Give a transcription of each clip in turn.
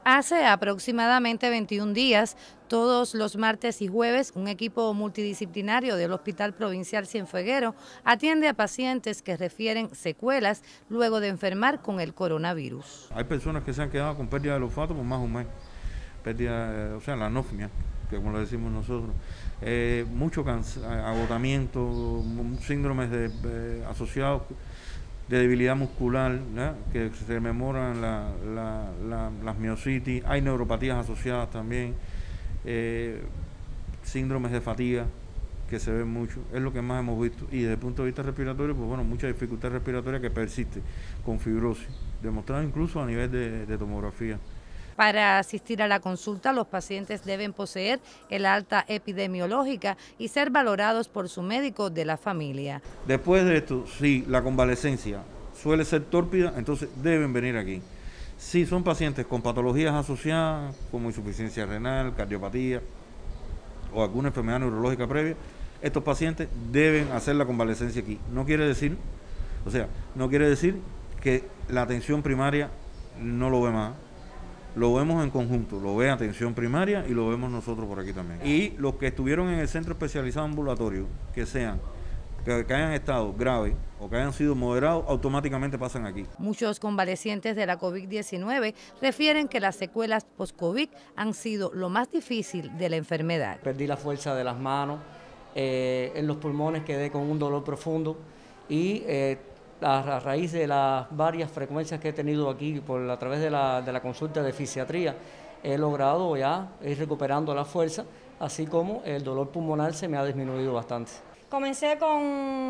Hace aproximadamente 21 días, todos los martes y jueves, un equipo multidisciplinario del Hospital Provincial Cienfueguero atiende a pacientes que refieren secuelas luego de enfermar con el coronavirus. Hay personas que se han quedado con pérdida del olfato por más de un mes, pérdida, o sea, la anosmia, que como lo decimos nosotros, mucho agotamiento, síndromes asociados de debilidad muscular, ¿verdad?, que se rememoran las miositis, hay neuropatías asociadas también, síndromes de fatiga que se ven mucho, es lo que más hemos visto. Y desde el punto de vista respiratorio, pues bueno, mucha dificultad respiratoria que persiste con fibrosis, demostrada incluso a nivel de tomografía. Para asistir a la consulta, los pacientes deben poseer el alta epidemiológica y ser valorados por su médico de la familia. Después de esto, si la convalecencia suele ser tórpida, entonces deben venir aquí. Si son pacientes con patologías asociadas, como insuficiencia renal, cardiopatía o alguna enfermedad neurológica previa, estos pacientes deben hacer la convalecencia aquí. No quiere decir que la atención primaria no lo ve más. Lo vemos en conjunto, lo ve atención primaria y lo vemos nosotros por aquí también. Y los que estuvieron en el centro especializado ambulatorio, que hayan estado graves o que hayan sido moderados, automáticamente pasan aquí. Muchos convalecientes de la COVID-19 refieren que las secuelas post-COVID han sido lo más difícil de la enfermedad. Perdí la fuerza de las manos, en los pulmones quedé con un dolor profundo y a raíz de las varias frecuencias que he tenido aquí a través de la consulta de fisiatría, he logrado ya ir recuperando la fuerza, así como el dolor pulmonar se me ha disminuido bastante. Comencé con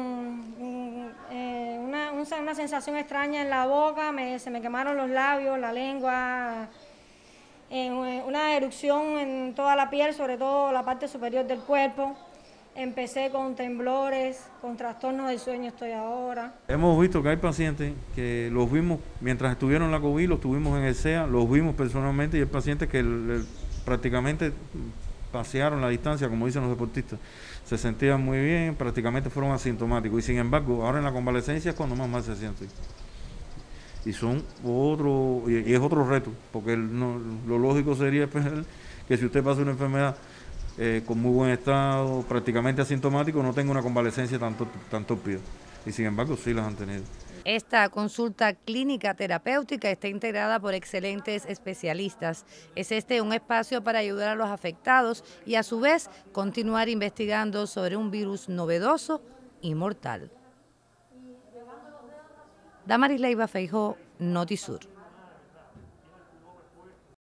una sensación extraña en la boca, se me quemaron los labios, la lengua, una erupción en toda la piel, sobre todo la parte superior del cuerpo. Empecé con temblores, con trastornos del sueño estoy ahora. Hemos visto que hay pacientes que los vimos mientras estuvieron en la COVID, los tuvimos en el SEA, los vimos personalmente y hay pacientes que prácticamente pasearon la distancia, como dicen los deportistas. Se sentían muy bien, prácticamente fueron asintomáticos y sin embargo ahora en la convalecencia es cuando más se sienten. Y es otro reto, porque lo lógico sería esperar que si usted pasa una enfermedad con muy buen estado, prácticamente asintomático, no tenga una convalecencia tan tórpida. Y sin embargo sí las han tenido. Esta consulta clínica terapéutica está integrada por excelentes especialistas. Es un espacio para ayudar a los afectados y a su vez continuar investigando sobre un virus novedoso y mortal. Damaris Leiva Feijó, Notisur.